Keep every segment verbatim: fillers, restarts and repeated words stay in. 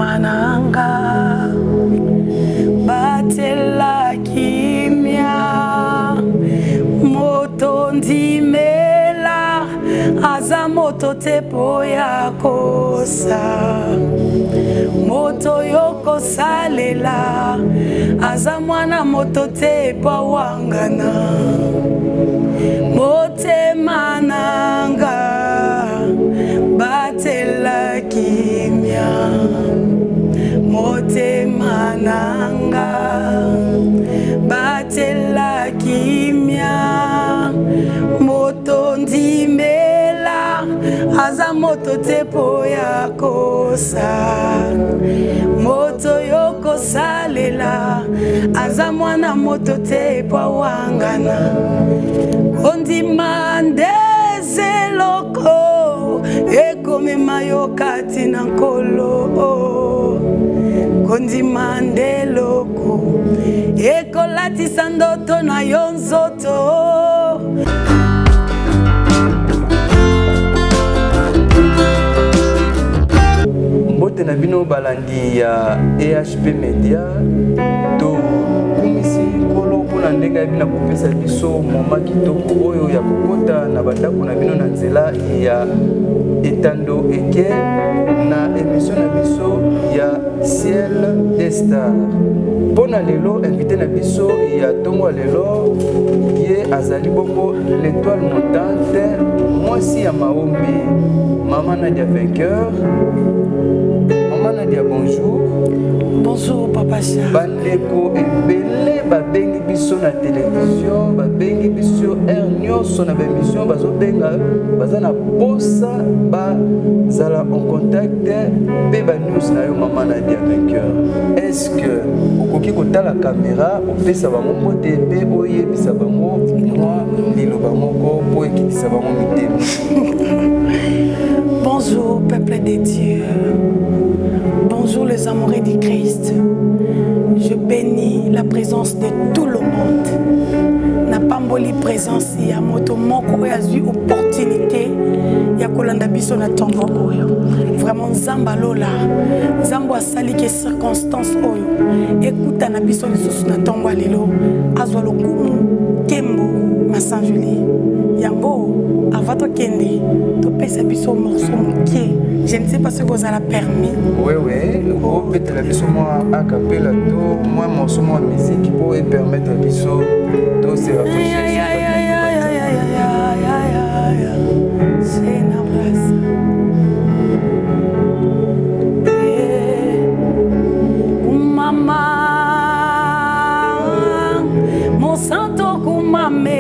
mananga batela kimia moto ndimela aza moto tepo ya kosa moto yoko salela aza mwana moto tepo wangana mote mananga batela kimia mote mananga batela kimia moto ndimela aza moto tepo ya kosa moto yoko salela aza mwana moto tepo wangana ondimande zeloko ekome mayokati na nkolo kondimande loko ekolatisa ndoto na yo nzoto. Mbote na bino balandi ya E H P Media to kumisi kolo pona ndenga bina kopesa biso moma kitoko oyo ya kokota na bandako na bino na nzela ya etando eke na émission na biso ya Ciel des Stars. Pona lelo invité na biso ya tongo lelo ye azali bongo l'étoile montante mwasi ya maombi Maman Nadia vainqueur. Maman Nadia bonjour. Bonjour Papa Cha. Bandeko ebele babengi biso na télévision, babengi biso air nyonso na émission bazo benga bazana posa bazala en contact pe ba news na yo Maman Nadia vainqueur. Est-ce que okoki kotala caméra opesa bango mbote pe oyebisa bango moi liloba moko po ekitisa bango mitema? Bonjour peuple de Dieu. Bonjour les amoureux du Christ. Je bénis la présence de tout le monde. N'a pas mboli présence ya moto moko ya eu opportunité ya kolanda biso na tongo oyo. Vraiment nzamba lola. Nzambo asali ke circonstance oyo. Écoute na biso lisusu na tongo lelo. Azwa lokumu kembo masanjuli. Yango avato kende to pesa biso morceau mokie. Je ne sais pas ce que vous avez permis. Oui, oui. Vous pouvez la biso moi a capella tout, moi morceau moi musique pour permettre la biso de se rafraîchir. C'est une embrasse. Maman, mon santo kumame,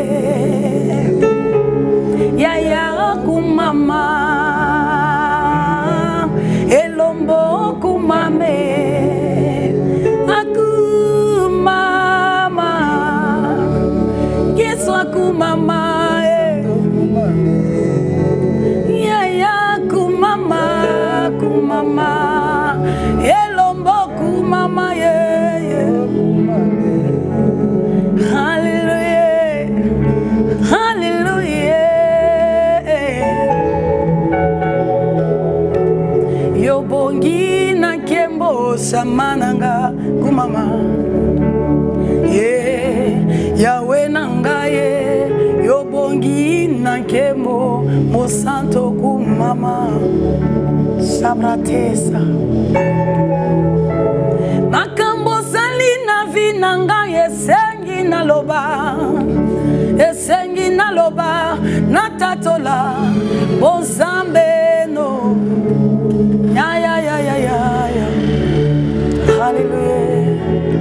ya ya kumama. Elombo kumame aku mama Yesu aku mama ya ya kumama kumama elombo kumama ye hallelujah hallelujah yobongi na kembo samananga kumama ye yawe nanga ye yobongi na kembo mosanto kumama sabratesa makambo sali na vinanga yesengi na loba esengi na loba na tatola bozambe no ya ya ya ya ya ya hallelujah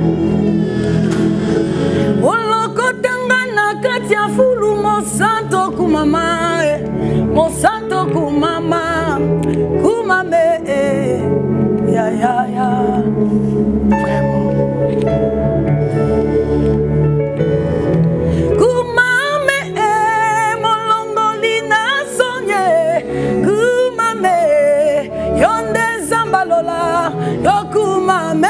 oloko tangana kati ya fulu mosanto kumama mosanto kumama kumame ya ya ya vraiment kumame molongolina sonye kumame yonde zambalola yokumame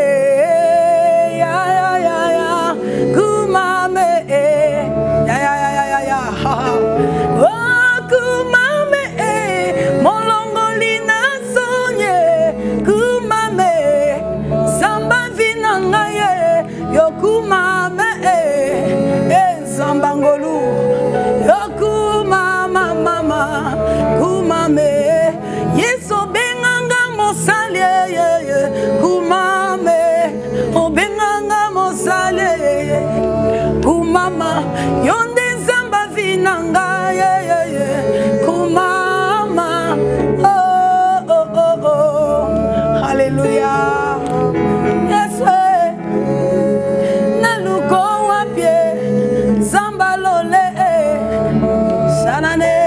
ya ya ya ya kumame ya ya ya ya ya ya oh kumame molongolina sonye kumame kumame obenganga mosale kumama yonde zamba vinanga kumama oh oh oh oh hallelujah yes naluko wapie zamba lole sanane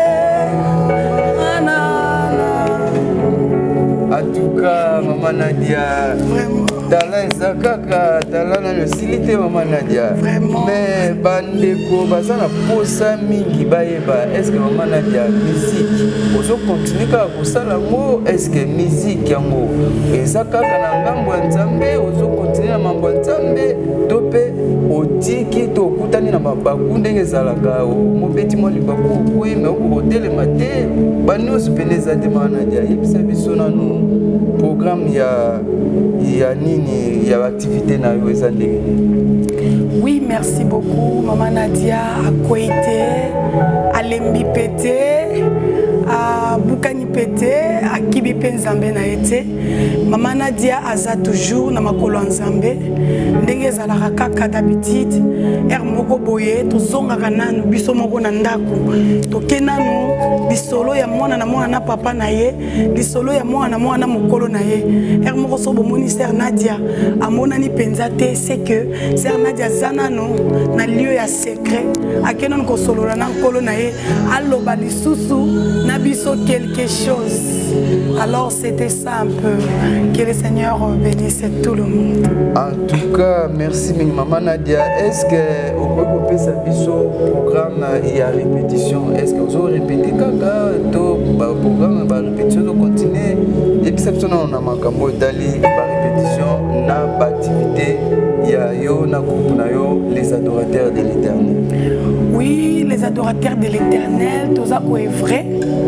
en tout cas, Maman Nadia, Tala Zakaka, Tala na silité Maman Nadia. Vraiment. Mais bandeko basana posa mingi baeba. Est-ce que Maman Nadia musique ozo continue ka kosala ngo? Est-ce que musique yango ezaka kana ngambo nzambe ozo continue na mambo nzambe tope otiki to kutani na mabaku ndenge zalaka mobeti mo libaku ko me ko hôtel matin bano spendeza de Maman Nadia yebisa biso nanu programme ya ya nini ya activité na yo ezandenge. Oui, merci beaucoup Maman Nadia à Koité, à Lembi Pété, à Bukani Pété, à Kibi Penzambe na été. Maman Nadia aza toujours na makolo nzambe. Ndenge za la kaka d'habitude, er moko boye to zonga kananu biso moko na ndako. To kenanu bisolo ya mwana na mwana na papa na ye, bisolo ya mwana na mwana mokolo na ye. Er moko so bomoni Sœur Nadia amona ni penzate c'est que Sœur Nadia zanano na lieu ya secret akenon ko solola na nkolo na ye aloba lisusu na biso quelque chose. Alors c'était ça un peu. Que le Seigneur bénisse tout le monde. En tout cas, merci Maman Nadia. Est-ce que au peut sa biso programme il y a répétition? Est-ce que vous aurez répété kaka to programme ba répétition de continuer et puis ça on a makambo dali ba répétition na ba activité ya yo na groupe na yo les adorateurs de l'Éternel. Oui, les adorateurs de l'Éternel, tout ça est vrai.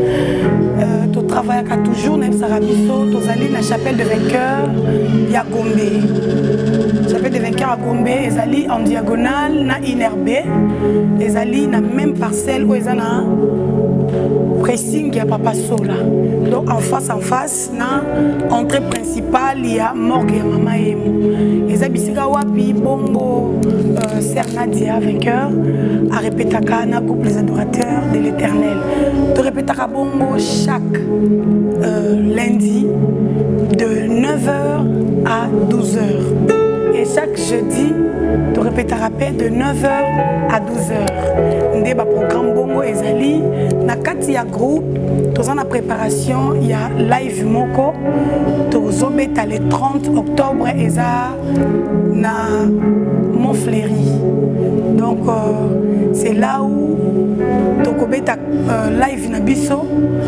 Tu travailles toujours dans Sarabiso, tu allé dans la chapelle de vainqueurs à Gombe. Chapelle de vainqueurs à Gombe, ils allés en diagonale, na Inerbe, ils allés dans la même parcelle où ils ont un pressing à Papa Sola. Donc en face en face, na entrée principale, il y a morgue à Maman Emo. Ils ont wapi bongo Sœur Nadia vainqueur à répéter na groupe les adorateurs de l'Éternel. Tu répètes à bongo chaque euh, lundi de neuf heures à douze heures. Et chaque jeudi, tu répètes à de neuf heures à douze heures. Ndé ba programme bongo ezali na kati ya groupe, tous en préparation, il y a live moko. Tous obeta le trente octobre eza na Montfléry. Donc euh, c'est là où tokobeta euh, live na biso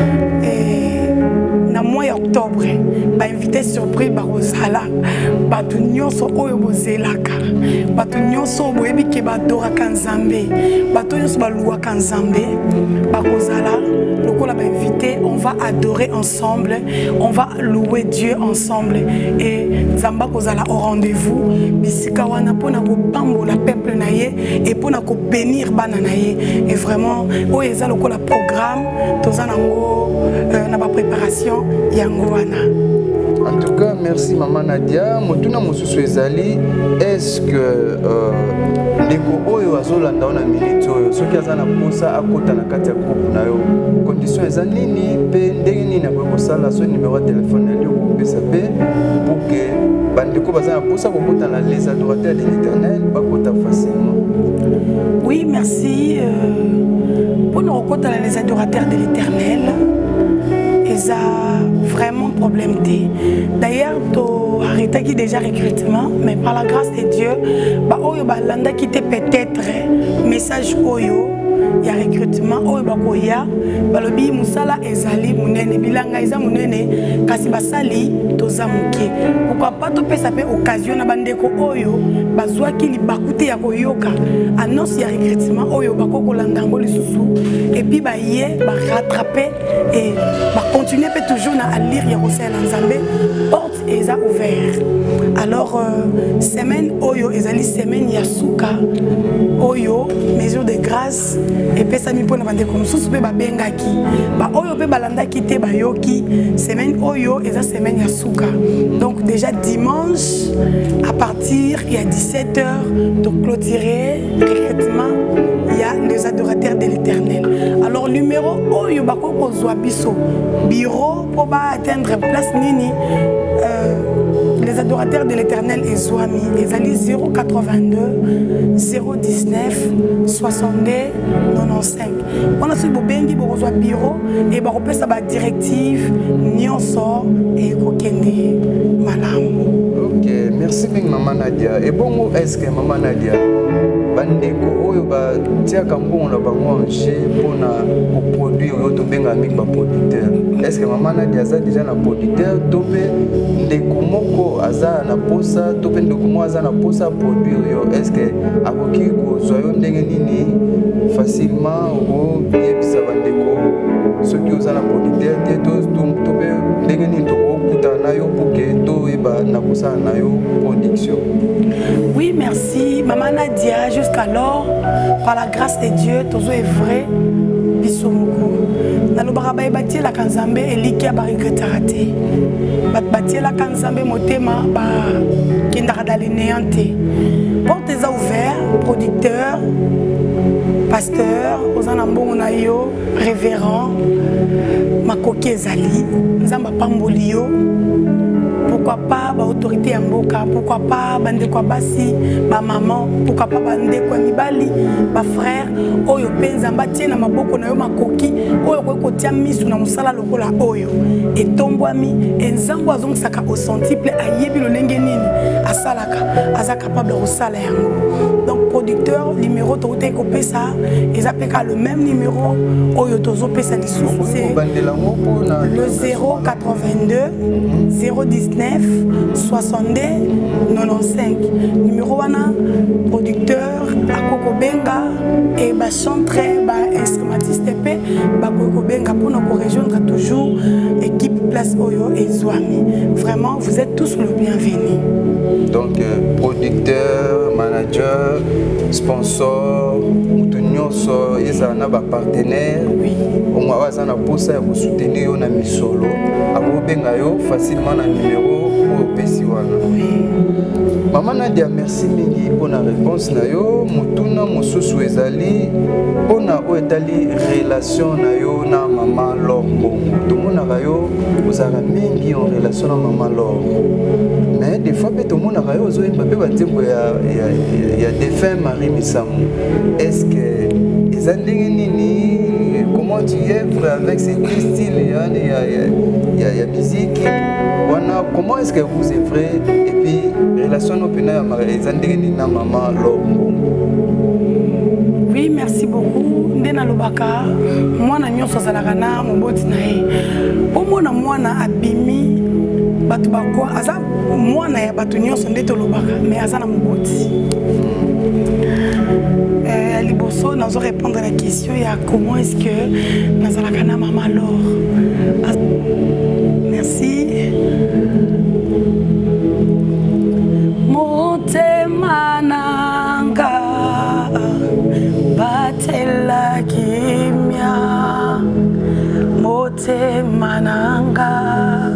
et na mois octobre ba invité surprise ba Rosala ba tu nyonso oyo bozelaka ba tu nyonso boyebi ke ba dora kanzambe ba tu nyonso ba luwa kanzambe ba Rosala lokola ba invité on va adorer ensemble, on va louer Dieu ensemble et Zamba kozala au rendez-vous bisika wana pona ko pambola peuple na ye et pona ko bénir bana na ye et vraiment o eza lokola programme tozanango euh, na ba préparation yango wana. En tout cas, merci Maman Nadia. Motuna mosusu ezali, est-ce que euh, ndeko oyo azolanda na milito oyo soki azana posa akota na kati ya groupe na yo condition eza nini pe ndenge nini na kosala so numéro de téléphone ya ko pesa pe pour que bandeko bazana posa kokota na les adorateurs de l'Éternel bakota facilement. Oui, merci euh, pour nous rencontrer les adorateurs de l'Éternel. Ils ont vraiment problème. D'ailleurs, tu as arrêté déjà recrutement, mais par la grâce de Dieu, bah oyo ba landa qui te peut-être message oyo ya recrutement oyo ba koya balobi musala ezali munene bilanga eza munene kasi basali toza muke. Pourquoi pas to pesa pe occasion na bandeko oyo bazwaki libakute ya koyoka annonce ya recrutement oyo bakoko landango lisusu et puis ba ye ba rattraper et ba continuer peut toujours na à lire ya kosala nzambe porte eza ouvert. Alors euh, semaine oyo ezali semaine ya suka oyo mesure de grâce epesami mpona bandeko mosusu mpe babengaki ba oyo mpe balandaki te bayoki semaine oyo eza semaine ya suka. Donc déjà dimanche à partir il y a dix-sept heures de clôturer recrutement il y a les adorateurs de l'Éternel. Alors numéro oyo bakoko zwa biso bureau pour ba atteindre place nini euh, les adorateurs de l'Éternel et Zouami, ils allaient zéro quatre-vingt-deux zéro dix-neuf soixante-deux quatre-vingt-quinze. On a su Bobengi pour rejoindre bureau et pour repérer sa directive Nyonso et Kokende Malam. Ok, merci bien Maman Nadia. Et bon, est-ce que Maman Nadia bandeko oyo ba tiaka mbongo na bango enché pona ko produire oyo to benga mik ba producteur. Est-ce que Maman Nadia aza déjà na producteur to pe ndeko moko aza na posa to pe ndeko mo aza na posa produire yo? Est-ce que akoki ko zoyo ndenge nini facilement o yebisa bandeko soki oza na producteur te to to pe ndenge nini to kuta na yo pour que to eba na posa na yo production? Oui, merci Maman Nadia. Jusqu'alors, par la grâce de Dieu, tout est vrai. Bisomoko. Nalobarabaye bâti la kanzambe eliki abarigretarate. Bat bâti la kanzambe motema ba kindaradale néanté. Portes est ouvert, producteur, pasteur, ozanambongo na yo, révérend, makoki ezali, nzamba pambolio. Pourquoi pas ba autorité ya mboka, pourquoi pas bande kwa basi, ba maman, pourquoi pas bande kwa mibali, ba frère, oyo penza mbatie na maboko na yo makoki, oyo ko kotia misu na musala lokola oyo. Et tombwami, enzambo azongisaka au centuple ayebi lo ndenge nini asalaka, aza capable de sala yango. Donc producteur numéro to te ko pesa, ezapeka le même numéro oyo tozo pesa lisusu c'est le zéro quatre-vingt-deux zéro dix-neuf soixante-deux quatre-vingt-quinze. Numéro wana producteur akoko benga et ba chantre ba instrumentiste pe ba koko benga pour nous rejoindre toujours équipe place oyo et Zouami. Vraiment vous êtes tous le bienvenu. Donc euh, producteur, manager, sponsor, mutunyoso, ezana ba partenaire. Oui. Au moins bazana posa ya ko soutenir yo na misolo. Ako benga yo facilement na numéro au pesi wana. Oui. Maman Nadia, merci mingi pour la réponse na yo. Mutuna mosusu ezali pona o etali relation na yo na maman Lorbo. Tout monde na yo ozala mingi en relation na maman Lorbo. Mais des fois tout le monde a yo zo mbabe ba tembo ya ya ya défunt Marie Misamou. Est-ce que ezandenge nini comment tu œuvres avec ce style ya ya ya musique? Comment est-ce que vous œuvrez et puis relation au pénal na maman Lorbo? Oui, merci beaucoup. Ndena lobaka mwana nyonso azalaka na moboti na ye. Omona mwana abimi batu bako aza mwana ya batu nyonso ndeto lobaka mais aza na moboti. Euh liboso nazo répondre à la question ya comment est-ce que nazalaka na maman Lor. Merci. Motema nanga batela kimia, motema nanga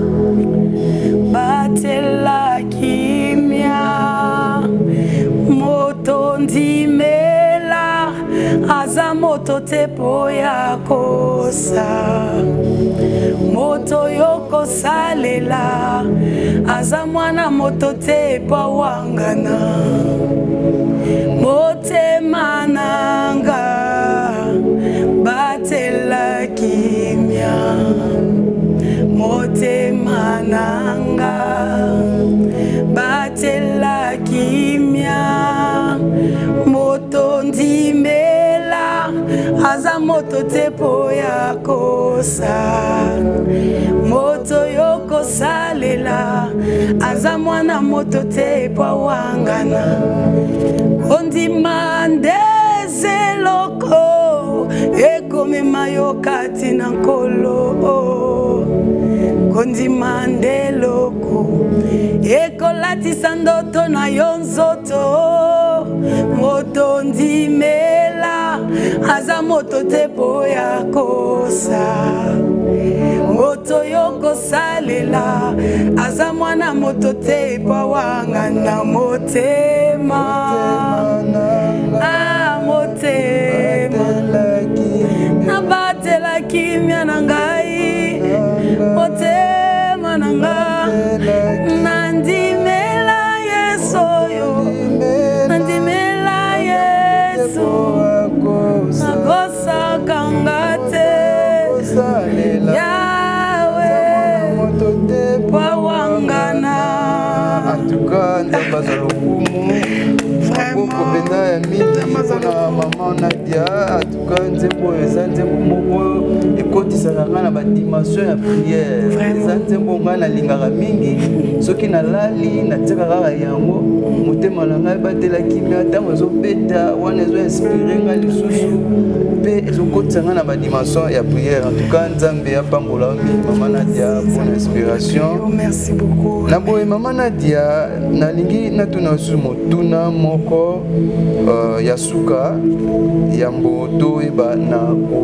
batela kimia, motondi mela aza moto tepo ya kosa, moto yoko salela aza mwana moto tepo wangana, motema nanga batela kimia, motema nanga batela kimia, moto ndimela aza moto tepo ya kosa, moto yoko salela aza mwana moto tepo wangana, ondima ndezeloko ekomema yo kati na nkolo, kondima ndeloko eko akolatisa ndoto na yo nzoto moto ndimela aza moto te po ya kosa moto yo kosalela aza mwana moto te po wanga na motema ah motema nabatela kimia na ngai motema na ngai nandimela yesu yo nandimela yesu nakosa kangate yawe kwa wangana en tout cas ndambaza lokumu maboko pena ya mingi mpona mama Nadia en tout cas nzembo eza nzembo moko ekotisaka ngai na badimension ya priere eza nzembo ngai nalingaka mingi soki nalali natiaka kaka yango motema na ngai batelaki mia ntango ezobeta wana ezoinspire ngai lisusu mpe ezokotisa ngai na badimension ya priere en tout cas nzambe apambola mingi mama Nadia mpona inspiration. Merci beaucoup. Na boye mama Nadia nalingi natuna lisusu motuna moko uh, ya suka ya mboto eba na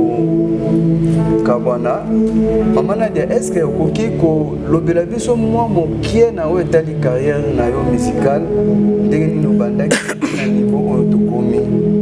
kabwana mama Nadia est-ce que okoki kolobela biso mwa mokie na oyo etali carrière na yo musicale ndenge nini obandaki na niveau oyo tokomi?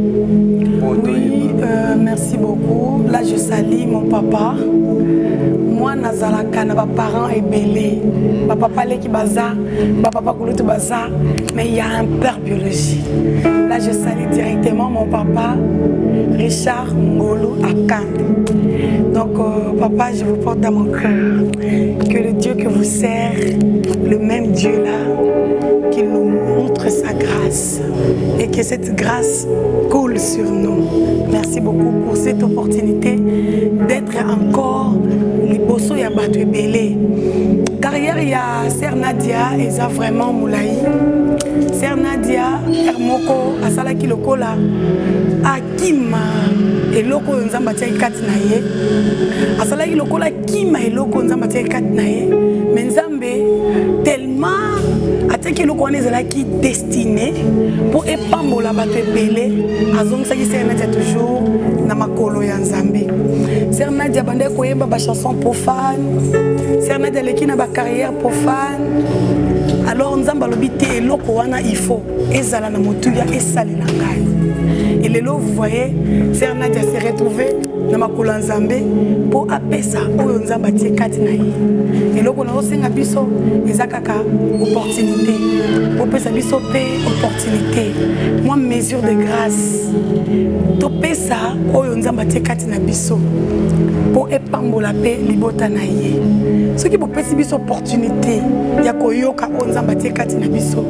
Oui, euh, merci beaucoup. Là je salue mon papa. Moi nazalaka na ba parents ebélé. Ba papa leki baza, ba papa kulutu baza, mais il y a un père biologique. Là je salue directement mon papa Richard Ngolo Akande. Donc euh, papa, je vous porte dans mon cœur que le Dieu que vous sert, le même Dieu là, qu'il nous montre sa grâce et que cette grâce coule sur nous. Merci beaucoup pour cette opportunité d'être encore les bosso ya bato ebele. Carrière ya Sœur Nadia eza vraiment moulaï. Sœur Nadia Hermoko asalaki lokola akima eloko nzamba tia ikati na ye. Asalaki lokola kima eloko nzamba tia ikati na ye. Mais nzambe tellement ateki eloko wana ezalaki destiné pour epambola bato ebele azongisaki Sœur Nadia toujours na makolo ya nzambe. Sœur Nadia bande koyeba ba chanson profane. Sœur Nadia leki na ba carrière profane. Alors nzamba lobi te eloko wana il faut ezala na motuya esali na ngai. Et lelo vous voyez Sœur Nadia s'est retrouvée na makolo ya nzambe po apesa oyo nzamba tie kati na ye. Eloko na osenga biso eza kaka opportunité. Po pesa biso pe opportunité. Moi mesure de grâce. To pesa oyo nzamba tie kati na biso. Po epambola pe libota na ye. Ce qui po pesa biso opportunité ya koyoka oyo nzamba tie kati na biso.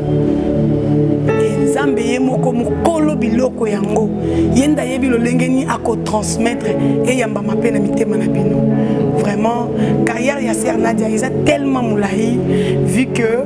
Nzambe ye moko mukolo biloko yango yenda yebi lolenge ni ako transmettre et yamba mape na mitema na bino. Vraiment carrière ya Sœur Nadia eza tellement moulahi vu que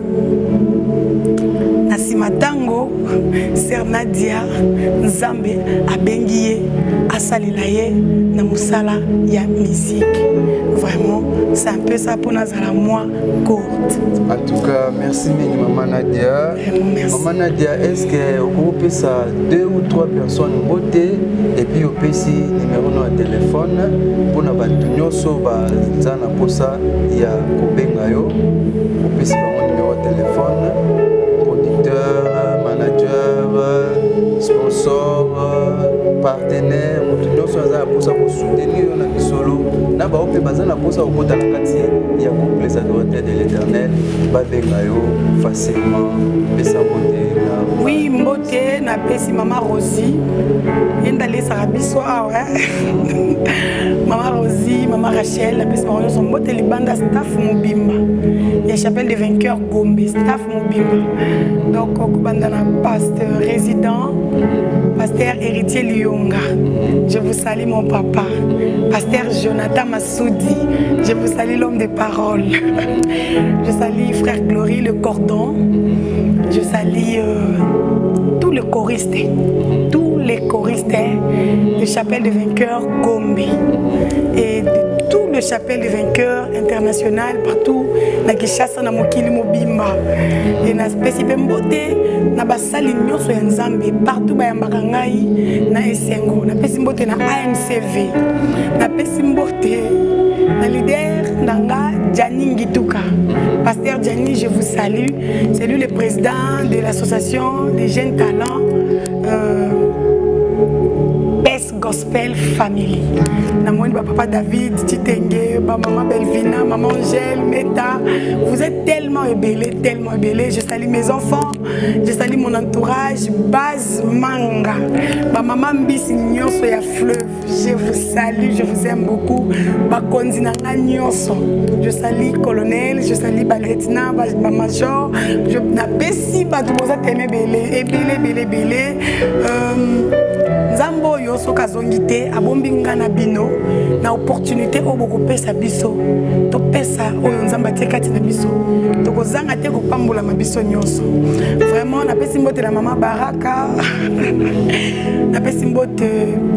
nasimatango Sœur Nadia Nzambe abengi ye asalila ye na musala ya musique. Vraiment c'est un peu ça pour nazala moi courte. En tout cas merci mingi maman Nadia. Merci. Maman Nadia, est-ce que vous pouvez ça deux ou trois personnes beauté et puis au P C numéro de téléphone pour na batunyo so ba zana posa ya kobenga yo au P C ba numéro de téléphone producteur manager sponsor partenaire mutunyo so za posa ko soutenir na bisolo na ba ope bazana posa okota na kati ya couple sa droite de l'Éternel ba benga yo facilement pesa beauté. Oui, mbote na pesi Mama Rosie. Yenda lesa rabiso awa. Mama Rosie, Mama Rachel, la pesi Mama Rosie mbote libanda staff Mobimba. Ya chapelle des vainqueurs Gombe, staff Mobimba. Donc okubanda na pasteur résident, pasteur héritier Lyonga. Je vous salue mon papa. Pasteur Jonathan Massoudi. Je vous salue l'homme de parole. Je salue frère Glory le cordon. Je salue euh, tous les choristes, tous les choristes ministère de Chapelle des Vainqueurs Gombe et de tout le Chapelle des Vainqueurs international partout na Kinshasa na mokili mobimba et na spécifique mbote na basali nyonso ya Nzambe partout ba yambaka ngai na esengo na pesi mbote na A M C V na pesi mbote na leader Nanga Gianni Ngituka. Pasteur Gianni, je vous salue. C'est lui le président de l'association des jeunes talents euh, Best Gospel Family. Namoni papa David, Titenge, maman Belvina, maman Angèle, Meta. Vous êtes tellement ébélés, tellement ébélés. Je salue mes enfants, je salue mon entourage. Baz Manga, ma maman Mbisi Nyonso ya Fleuve. Je vous salue, je vous aime beaucoup. Bakonzi Nanga Nyonso. Je salue colonel, je salue Balretina, Major. Je n'apprécie pas tout le monde tellement ébélé, ébélé, ébélé, ébélé. Nzambo yo soka zongité abombi ngana bino na opportunité o boko pesa biso to pesa oyo nzamba tekati na biso to kozanga te ko pambola mabiso nyonso vraiment na pesi mbote na mama Baraka na pesi mbote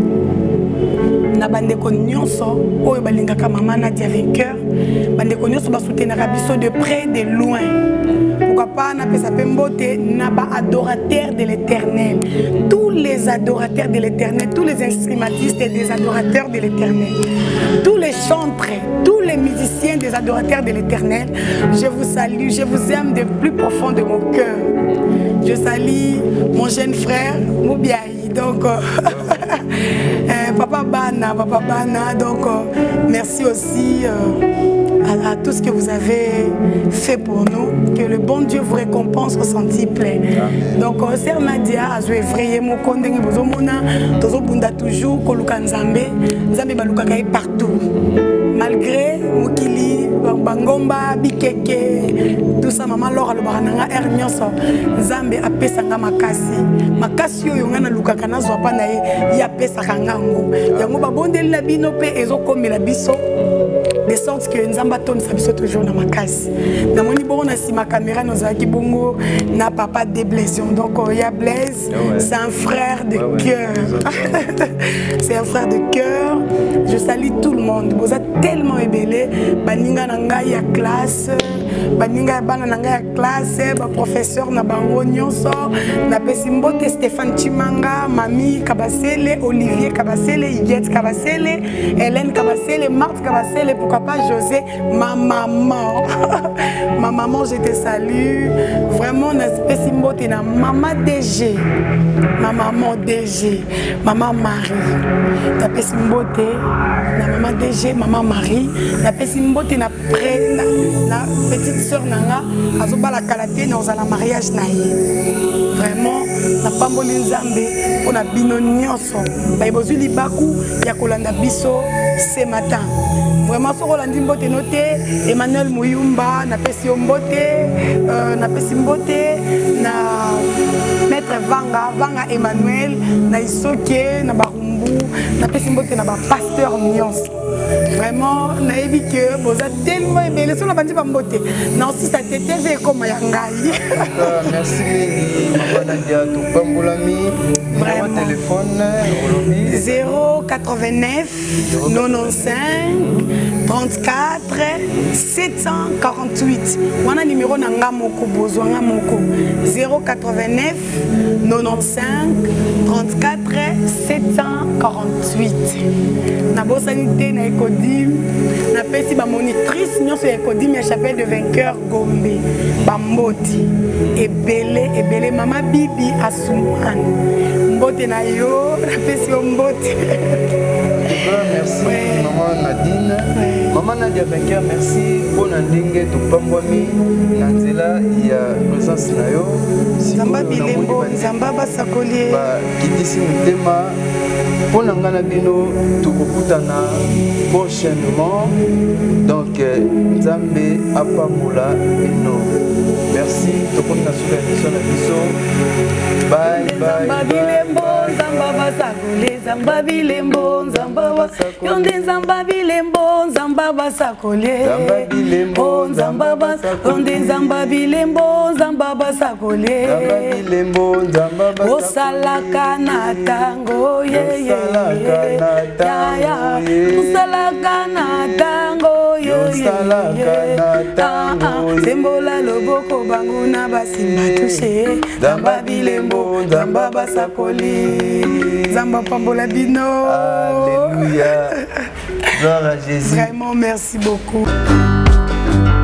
na bandeko nyonso oyo balingaka mama Nadia Vainqueur bandeko nyonso ba soutenir biso de près de loin. Pourquoi pas na pesa pembote na ba adorateurs de l'Éternel, tous les adorateurs de l'Éternel, tous les instrumentistes et des adorateurs de l'Éternel, tous les chantres, tous les musiciens des adorateurs de l'Éternel, je vous salue, je vous aime du plus profond de mon cœur. Je salue mon jeune frère Moubiaï, donc euh, euh, Papa Bana, Papa Bana, donc euh, merci aussi euh, à, à tout ce que vous avez fait pour nous, que le bon Dieu vous récompense au centuple. Donc Sœur Nadia a joué vraiment kondenge bozomona tozobunda toujours koluka Nzambe, Nzambe baluka kai partout. Malgré mokili bangomba bikeke tout ça maman Laura le barananga er nyonso Nzambe apesanga makasi makasi oyo ngana lukaka nazwa pa na ye ya pesa kangango yango babondela bino pe ezokomela biso de sorte que Nzamba tonne sa biso toujours na makasi na moni bongo na sima caméra nous aki bongo na papa de Blaise donc il y a Blaise c'est un frère de cœur c'est un frère de cœur. Je salue tout le monde. Vous êtes tellement ébélés. Baninga nanga ya classe, baninga bana nanga ya classe, ba professeur na bango nyonso, na pesimbote Stéphane Chimanga, Mami Kabasele, Olivier Kabasele, Yet Kabasele, Hélène Kabasele, Marthe Kabasele, pourquoi pas José, ma maman. Ma maman, je te salue. Vraiment na pesimbote na maman D G. Ma maman D G, maman Marie. Na pesimbote na maman D G, maman Marie, na pesimbote na pré na, na petite sœur nanga azoba la kalaté dans un mariage na ye. Vraiment na pamboli Nzambe pour na bino nyonso. Ba ibozuli libaku ya kolanda biso ce matin. Vraiment so kolandi mbote noté Emmanuel Muyumba na pesi mbote euh, na pesi mbote na Maître Vanga Vanga Emmanuel na Isoke na Barumbu na pesi mbote na ba pasteur nyonso. Vraiment naïbi que vous êtes tellement ébélés sur la bande de beauté. Non, si ça t'était fait comme Yangaï. Merci, maman Nadia, tout pamboulami. Vraiment. Téléphone zéro quatre-vingt-neuf quatre-vingt-quinze trente-quatre sept cent quarante-huit. Wana numéro nanga moko bozwanga moko zéro quatre-vingt-neuf quatre-vingt-quinze trente-quatre sept cent quarante-huit. Na bosanité na Ekodim, na pesi ba monitrice nyonso ya Ekodim ya Chapelle de Vainqueurs Gombe, Bamboti, ebele ebele mama Bibi Asumane. Mbote na yo, na pesi mbote. Merci maman Nadine. Maman Nadia Vainqueur, merci pour ndenge topambwami na nzela ya présence na yo. Nzamba bilembo, nzamba basakolier. Ba kitisi mutema pour ngana bino tukokutana prochainement. Donc Nzambe apambola bino. Merci tokona sur la émission na biso. Bye bye. Nzamba bilembo, nzamba basakolier. nzamba bilembo nzamba basakole yo nde nzamba bilembo nzamba basakole o nzamba basakole yo nde nzamba bilembo nzamba basakole osalaka na tango ye ye ya ya osalaka na tango yo ye sembola loboko bango na basimba touche nzamba bilembo nzamba basakoli nzamba pambola bino. Alléluia. Gloire à Jésus. Vraiment merci beaucoup.